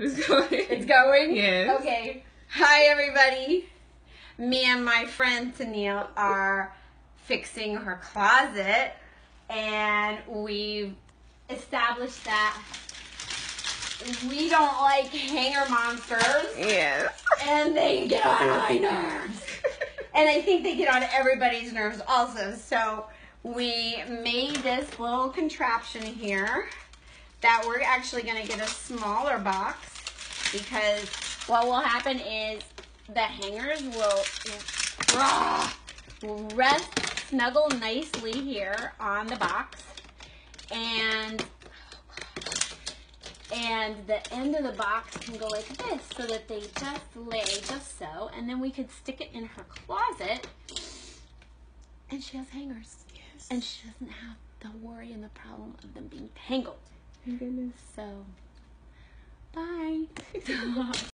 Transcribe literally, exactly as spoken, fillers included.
It's going. It's going? Yes. Okay. Hi, everybody. Me and my friend Tennille are fixing her closet, and we've established that we don't like hanger monsters. Yes. And they get on my nerves. And I think they get on everybody's nerves also. So we made this little contraption here that we're actually going to get a smaller box, because what will happen is the hangers will rah, rest, snuggle nicely here on the box, and and the end of the box can go like this, so that they just lay just so, and then we could stick it in her closet, and she has hangers. Yes. And she doesn't have the worry and the problem of them being tangled. My goodness. So, bye.